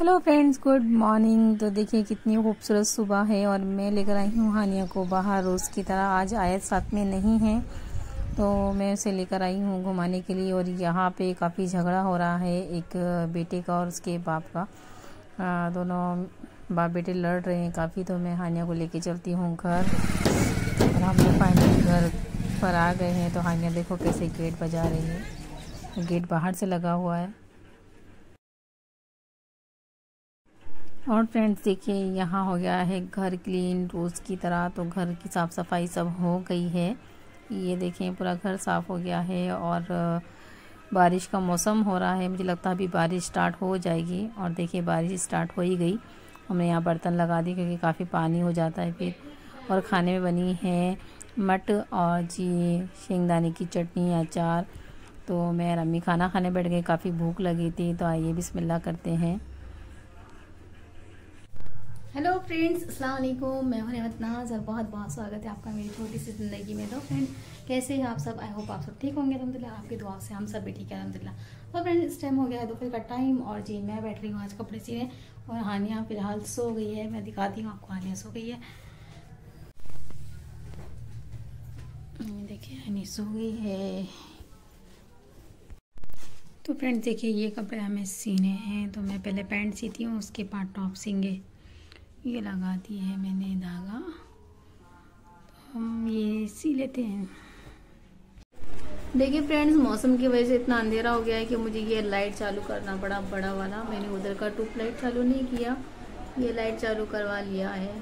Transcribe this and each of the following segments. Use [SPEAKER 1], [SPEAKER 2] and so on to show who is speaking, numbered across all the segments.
[SPEAKER 1] Hello friends, good morning. तो देखिए कितनी खूबसूरत सुबह है और मैं लेकर आई हूँ हानिया को बाहर रोज़ की तरह। आज आयत साथ में नहीं है तो मैं उसे लेकर आई हूँ घुमाने के लिए। और यहाँ पे काफ़ी झगड़ा हो रहा है एक बेटे का और उसके बाप का। दोनों बाप बेटे लड़ रहे हैं काफ़ी। तो मैं हानिया को लेके चलती हूँ घर और हम लोग फाइनली घर पर आ गए हैं। तो हानिया देखो कैसे गेट बजा रही है। गेट बाहर से लगा हुआ है। और फ्रेंड्स देखिए यहाँ हो गया है घर क्लीन रोज़ की तरह। तो घर की साफ़ सफाई सब हो गई है। ये देखें पूरा घर साफ़ हो गया है और बारिश का मौसम हो रहा है। मुझे लगता है अभी बारिश स्टार्ट हो जाएगी। और देखिए बारिश स्टार्ट हो ही गई। हमने यहाँ बर्तन लगा दी क्योंकि काफ़ी पानी हो जाता है फिर। और खाने में बनी है मट और जी शेंगदाने की चटनी अचार। तो मैं और अम्मी खाना खाने बैठ गए। काफ़ी भूख लगी थी। तो आइए बिस्मिल्लाह करते हैं।
[SPEAKER 2] हेलो फ्रेंड्स, अस्सलाम वालेकुम। मैं हूं रहमत नाज और बहुत बहुत स्वागत है आपका मेरी छोटी सी ज़िंदगी में। तो फ्रेंड कैसे हैं आप सब? आई होप आप सब ठीक होंगे अल्हम्दुलिल्लाह। आपकी दुआ से हम सब भी ठीक है अल्हम्दुलिल्लाह। तो फ्रेंड इस टाइम हो गया है दोपहर का टाइम और जी मैं बैठ रही हूँ आज कपड़े सीने। और हानिया फिलहाल सो गई है। मैं दिखाती हूँ आपको, हानिया सो गई है। देखिए हानिया सो गई है। तो फ्रेंड्स देखिए ये कपड़े हमें सीने हैं। तो मैं पहले पैंट सीती हूँ, उसके बाद टॉप सींगे। ये लगा दी है मैंने धागा, तो हम ये सी लेते हैं। देखिए फ्रेंड्स मौसम की वजह से इतना अंधेरा हो गया है कि मुझे ये लाइट चालू करना पड़ा बड़ा वाला। मैंने उधर का ट्यूब लाइट चालू नहीं किया, ये लाइट चालू करवा लिया है।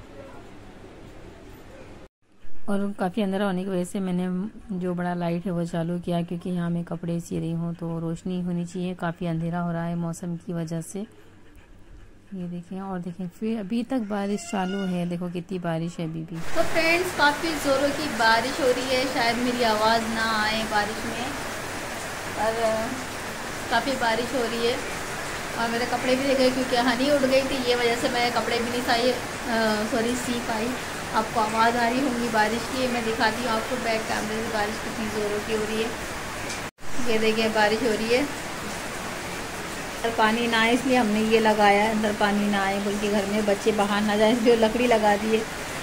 [SPEAKER 1] और काफ़ी अंधेरा होने की वजह से मैंने जो बड़ा लाइट है वो चालू किया क्योंकि यहाँ मैं कपड़े सी रही हूँ तो रोशनी होनी चाहिए। काफ़ी अंधेरा हो रहा है मौसम की वजह से। ये देखें और देखें फिर अभी तक बारिश चालू है। देखो कितनी बारिश है अभी भी।
[SPEAKER 2] तो फ्रेंड्स काफ़ी ज़ोरों की बारिश हो रही है। शायद मेरी आवाज़ ना आए बारिश में, पर काफ़ी बारिश हो रही है। और मेरे कपड़े भी रह गए क्योंकि हनी उड़ गई थी, ये वजह से मैं कपड़े भी नहीं सी पाई। आपको आवाज़ आ रही होंगी बारिश की। मैं दिखाती हूँ आपको बैक कैमरे से बारिश कितनी ज़ोरों की हो रही है। ये देखिए बारिश हो रही है। पानी ना आए इसलिए हमने ये लगाया है, अंदर पानी ना आए बल्कि घर में बच्चे बाहर ना जाए इसलिए लकड़ी लगा दी है।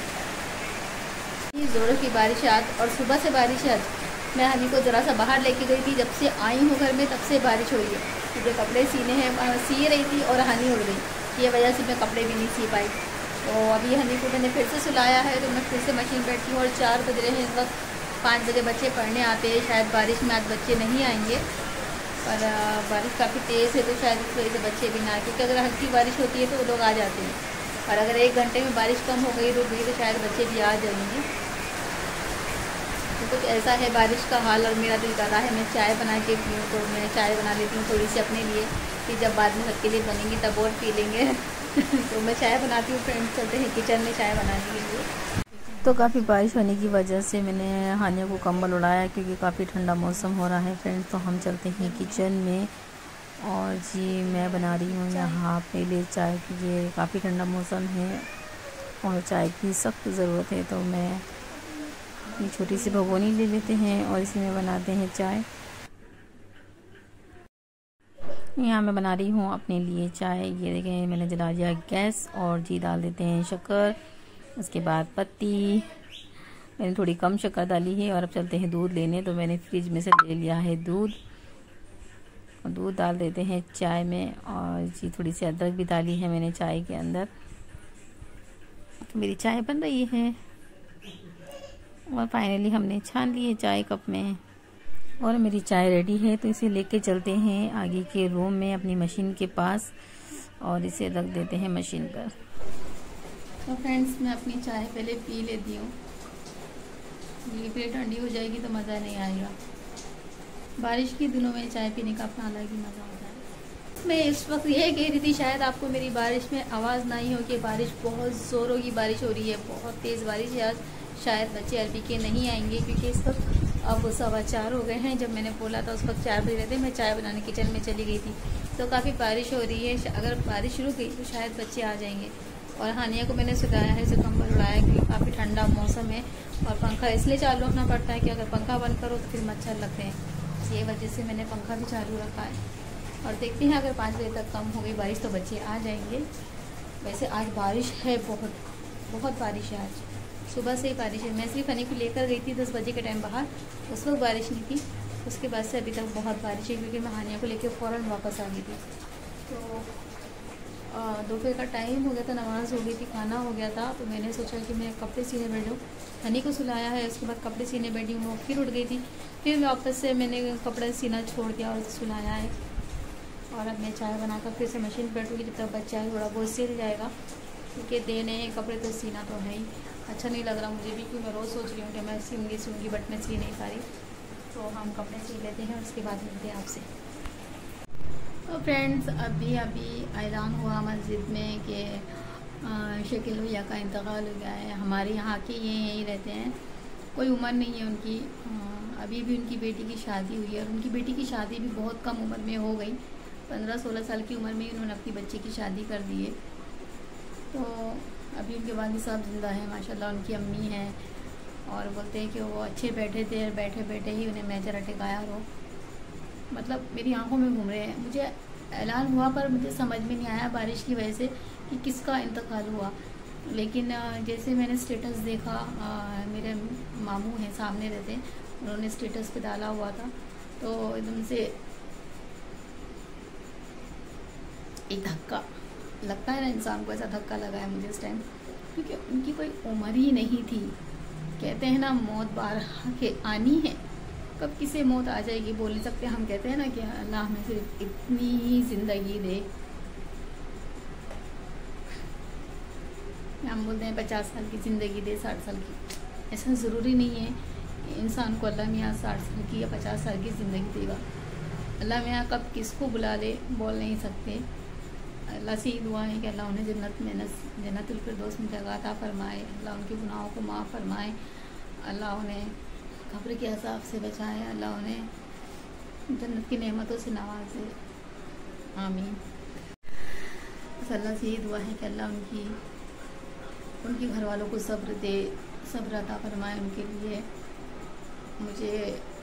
[SPEAKER 2] ये ज़ोरों की बारिश आज और सुबह से बारिश है। मैं हनी को ज़रा सा बाहर लेके गई थी, जब से आई हूँ घर में तब से बारिश हो रही है। मुझे कपड़े सीने हैं, सी रही थी और हनी उड़ गई, ये वजह से मैं कपड़े भी नहीं सी पाई। तो अभी हनी को मैंने फिर से सुलाया है तो मैं फिर से मशीन बैठी हूँ। और 4 बज रहे हैं इस वक्त। 5 बजे बच्चे पढ़ने आते हैं। शायद बारिश में आज बच्चे नहीं आएंगे, पर बारिश काफ़ी तेज़ है तो शायद इस वजह से बच्चे भी ना आए। क्योंकि अगर हल्की बारिश होती है तो वो लोग आ जाते हैं, और अगर 1 घंटे में बारिश कम हो गई रुक गई तो शायद बच्चे भी आ जाएंगे। तो कुछ ऐसा है बारिश का हाल। और मेरा दिल कर रहा है मैं चाय बना के पीऊँ, तो मैं चाय बना लेती हूँ थोड़ी सी अपने लिए, कि जब बाद में सबके लिए बनेंगी तब और पी लेंगे। तो मैं चाय बनाती हूँ। फ्रेंड्स चलते हैं किचन में चाय बनाने के लिए।
[SPEAKER 1] तो काफ़ी बारिश होने की वजह से मैंने हानिया को कंबल उड़ाया क्योंकि काफ़ी ठंडा मौसम हो रहा है फ्रेंड्स। तो हम चलते हैं किचन में और जी मैं बना रही हूँ यहाँ अपने लिए चाय क्योंकि काफ़ी ठंडा मौसम है और चाय की सख्त ज़रूरत है। तो मैं अपनी छोटी सी भगोनी ले लेते हैं और इसी में बनाते हैं चाय। यहाँ मैं बना रही हूँ अपने लिए चाय। ये देखें मैंने जला दिया गैस और जी डाल देते हैं शक्कर, उसके बाद पत्ती। मैंने थोड़ी कम शक्कर डाली है। और अब चलते हैं दूध लेने। तो मैंने फ्रिज में से ले लिया है दूध, और दूध डाल देते हैं चाय में। और जी थोड़ी सी अदरक भी डाली है मैंने चाय के अंदर। तो मेरी चाय बन रही है और फाइनली हमने छान ली है चाय कप में। और मेरी चाय रेडी है तो इसे लेके चलते हैं आगे के रूम में अपनी मशीन के पास और इसे रख देते हैं मशीन पर।
[SPEAKER 2] तो फ्रेंड्स मैं अपनी चाय पहले पी लेती हूँ, ये फिर ठंडी हो जाएगी तो मज़ा नहीं आएगा। बारिश के दिनों में चाय पीने का अपना अलग ही मज़ा होता है। मैं इस वक्त ये कह रही थी शायद आपको मेरी बारिश में आवाज़ ना ही हो कि बारिश बहुत ज़ोरों की बारिश हो रही है, बहुत तेज़ बारिश है आज। शायद बच्चे अरबी के नहीं आएंगे क्योंकि इस वक्त अब 4:15 हो गए हैं। जब मैंने बोला था उस वक्त 4 बज रहे थे, मैं चाय बनाने किचन में चली गई थी। तो काफ़ी बारिश हो रही है, अगर बारिश रुक गई तो शायद बच्चे आ जाएंगे। और हानिया को मैंने सुलाया है, इसे कंबल उड़ाया क्योंकि काफ़ी ठंडा मौसम है। और पंखा इसलिए चालू रखना पड़ता है कि अगर पंखा बंद करो तो फिर मच्छर लगते हैं, ये वजह से मैंने पंखा भी चालू रखा है। और देखते हैं अगर 5 बजे तक कम हो गई बारिश तो बच्चे आ जाएंगे। वैसे आज बारिश है, बहुत बहुत बारिश है आज, सुबह से ही बारिश है। मैं सिर्फ हनी को लेकर गई थी 10 बजे के टाइम बाहर, उस वक्त बारिश नहीं थी। उसके बाद से अभी तक बहुत बारिश है, क्योंकि मैं हानिया को लेकर फ़ौरन वापस आ गई थी। तो दोपहर का टाइम हो गया था, नमाज़ हो गई थी, खाना हो गया था, तो मैंने सोचा कि मैं कपड़े सीने बैठ जाऊँ। हनी को सुलाया है, उसके बाद कपड़े सीने बैठी हूँ, फिर उठ गई थी, फिर वापस से मैंने कपड़े सीना छोड़ दिया और सुलाया है। और अब मैं चाय बनाकर फिर से मशीन पर बैठूँगी, जब तक बच्चा थोड़ा बहुत सिल जाएगा, क्योंकि देने हैं कपड़े तो सीना तो है ही। अच्छा नहीं लग रहा मुझे भी, क्योंकि मैं रोज़ सोच रही हूँ कि मैं सीऊँगी बट मैं सी नहीं पा रही। तो हम कपड़े सी लेते हैं, उसके बाद मिलते हैं आपसे। तो फ्रेंड्स, अभी ऐलान हुआ मस्जिद में कि शकील भैया का इंतकाल हो गया है। हमारे यहाँ के ये यहीं रहते हैं, कोई उम्र नहीं है उनकी। अभी भी उनकी बेटी की शादी हुई है, और उनकी बेटी की शादी भी बहुत कम उम्र में हो गई। 15-16 साल की उम्र में उन्होंने अपनी बच्ची की शादी कर दी है। तो अभी उनके वालिद साहब जिंदा हैं माशाल्लाह, उनकी अम्मी हैं, और बोलते हैं कि वो अच्छे बैठे थे, बैठे बैठे ही उन्हें मेजर अटैक आया। और मतलब मेरी आंखों में घूम रहे हैं। मुझे ऐलान हुआ पर मुझे समझ में नहीं आया बारिश की वजह से कि किसका इंतकाल हुआ। लेकिन जैसे मैंने स्टेटस देखा, मेरे मामू हैं सामने रहते हैं, उन्होंने स्टेटस पे डाला हुआ था, तो एकदम से एक धक्का लगता है ना इंसान को, ऐसा धक्का लगा है मुझे इस टाइम, क्योंकि उनकी कोई उम्र ही नहीं थी। कहते हैं ना मौत बारहा के आनी है, कब किसे मौत आ जाएगी बोल नहीं सकते। हम कहते हैं ना कि अल्लाह हमें सिर्फ इतनी ही ज़िंदगी दे। हम बोलते हैं 50 साल की ज़िंदगी दे, 60 साल की। ऐसा ज़रूरी नहीं है कि इंसान को अल्लाह मियाँ 60 साल की या 50 साल की ज़िंदगी देगा। अल्लाह मियाँ कब किसको बुला ले बोल नहीं सकते। अल्लाह से ही दुआ है कि अल्लाह उन्हें जन्नतुल फिरदौस में जगह अता फरमाए, अल्लाह उनके गुनाहों को माफ़ फरमाए, अल्लाह उन्हें कब्र के अज़ाब से बचाए, अल्लाह उन्हें जन्नत की नेमतों से नवाजे, आमीन। बस अल्लाह से ये दुआ है कि अल्लाह उनकी घर वालों को सब्र दे, सब्र अता फरमाए उनके लिए। मुझे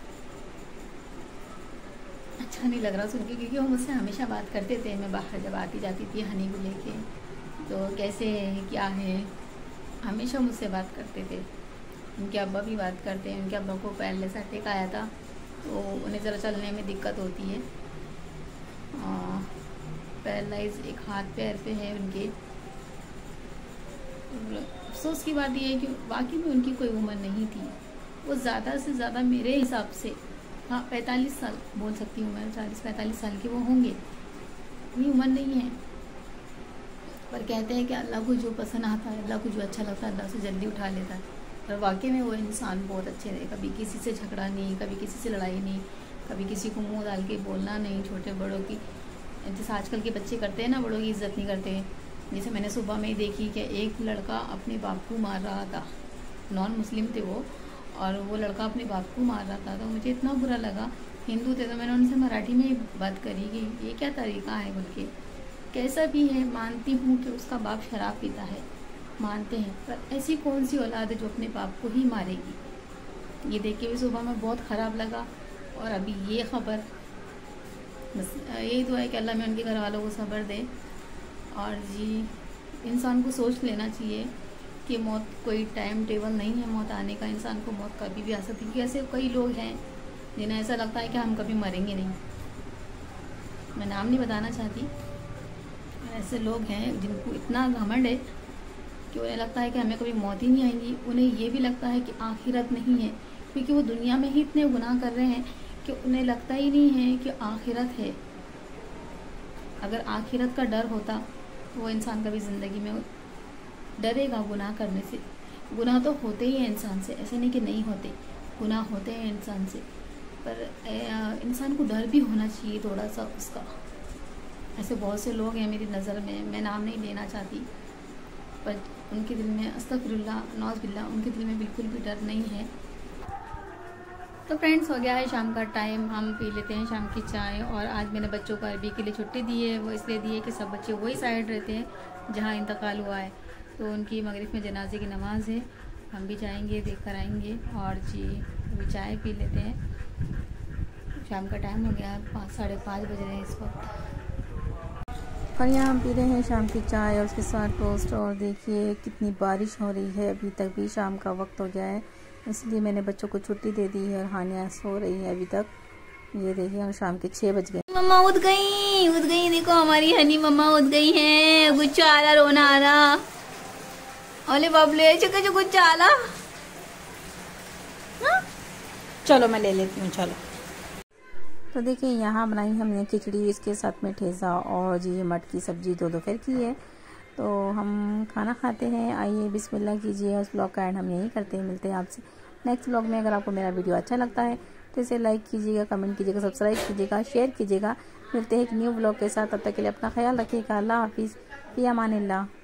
[SPEAKER 2] अच्छा नहीं लग रहा सुन के, क्योंकि वो मुझसे हमेशा बात करते थे। मैं बाहर जब आती जाती थी हनी को लेके, तो कैसे है क्या है, हमेशा मुझसे बात करते थे। उनके अब्बा भी बात करते हैं। उनके अब्बा को पैरलेस अटैक आया था, तो उन्हें ज़रा चलने में दिक्कत होती है। पैरलाइज एक हाथ पैर पे है उनके। अफसोस की बात यह है कि वाकई में उनकी कोई उम्र नहीं थी। वो ज़्यादा से ज़्यादा मेरे हिसाब से 45 साल बोल सकती हूँ मैं, 40-45 साल के वो होंगे। इतनी उम्र नहीं है, पर कहते हैं कि अल्लाह को जो पसंद आता है, अल्लाह को जो अच्छा लगता है, अल्लाह से जल्दी उठा लेता है। और वाकई में वो इंसान बहुत अच्छे रहे, कभी किसी से झगड़ा नहीं, कभी किसी से लड़ाई नहीं, कभी किसी को मुंह डाल के बोलना नहीं, छोटे बड़ों की जैसे आजकल के बच्चे करते हैं ना, बड़ों की इज्जत नहीं करते हैं। जैसे मैंने सुबह में ही देखी कि एक लड़का अपने बाप को मार रहा था, नॉन मुस्लिम थे वो, और वो लड़का अपने बाप को मार रहा था। तो मुझे इतना बुरा लगा। हिंदू थे, तो मैंने उनसे मराठी में ही बात करी कि ये क्या तरीका है बोल के। कैसा भी है, मानती हूँ कि उसका बाप शराब पीता है, मानते हैं, पर ऐसी कौन सी औलाद है जो अपने बाप को ही मारेगी। ये देख के भी सुबह में बहुत ख़राब लगा। और अभी ये ख़बर, बस यही दुआ है कि अल्लाह में उनके घर वालों को सब्र दे। और जी, इंसान को सोच लेना चाहिए कि मौत कोई टाइम टेबल नहीं है मौत आने का। इंसान को मौत कभी भी आ सकती है। ऐसे कई लोग हैं जिन्हें ऐसा लगता है कि हम कभी मरेंगे नहीं। मैं नाम नहीं बताना चाहती, ऐसे लोग हैं जिनको इतना घमंड है कि उन्हें लगता है कि हमें कभी मौत ही नहीं आएगी। उन्हें ये भी लगता है कि आखिरत नहीं है, क्योंकि वो दुनिया में ही इतने गुनाह कर रहे हैं कि उन्हें लगता ही नहीं है कि आखिरत है। अगर आखिरत का डर होता तो वो इंसान कभी ज़िंदगी में डरेगा गुनाह करने से। गुनाह तो होते ही हैं इंसान से, ऐसे नहीं कि नहीं होते, गुनाह होते हैं इंसान से, पर इंसान को डर भी होना चाहिए थोड़ा सा उसका। ऐसे बहुत से लोग हैं मेरी नज़र में, मैं नाम नहीं लेना चाहती, पर उनके दिल में अस्तगफिरुल्लाह नौज़ बिल्लाह, उनके दिल में बिल्कुल भी डर नहीं है। तो फ्रेंड्स, हो गया है शाम का टाइम, हम पी लेते हैं शाम की चाय। और आज मैंने बच्चों को अरबी के लिए छुट्टी दी है। वो इसलिए दी है कि सब बच्चे वही साइड रहते हैं जहाँ इंतकाल हुआ है। तो उनकी मगरिब में जनाजे की नमाज़ है, हम भी जाएंगे, देख कर आएंगे। और जी अभी चाय पी लेते हैं। शाम का टाइम हो गया, 5-5:30 बज रहे हैं इस वक्त।
[SPEAKER 1] और यहाँ हम पी रहे हैं शाम की चाय और उसके साथ टोस्ट। और देखिए कितनी बारिश हो रही है, अभी तक भी शाम का वक्त हो गया है, इसलिए मैंने बच्चों को छुट्टी दे दी है और हानिया सो रही है अभी तक। ये देखिए और शाम के 6 बज गए।
[SPEAKER 2] मम्मा उठ गई देखो हमारी हनी मम्मा उठ गई है। गुच्चा आ रहा, रोना आ रहा। अरे बाबले चुके जो गुच्चा आ रहा। चलो मैं ले लेती हूँ, चलो।
[SPEAKER 1] तो देखिए यहाँ बनाई हमने खिचड़ी, इसके साथ में ठेसा और जी मट की सब्जी दोपहर की है। तो हम खाना खाते हैं, आइए बिस्मिल्लाह कीजिए। उस ब्लॉग का एंड हम यही करते हैं। मिलते हैं आपसे नेक्स्ट ब्लॉग में। अगर आपको मेरा वीडियो अच्छा लगता है तो इसे लाइक कीजिएगा, कमेंट कीजिएगा, सब्सक्राइब कीजिएगा, शेयर कीजिएगा। मिलते हैं एक न्यू ब्लॉग के साथ, तब तक के लिए अपना ख्याल रखिएगा। अल्लाह हाफिज़, फ़ी अमानिल्लाह।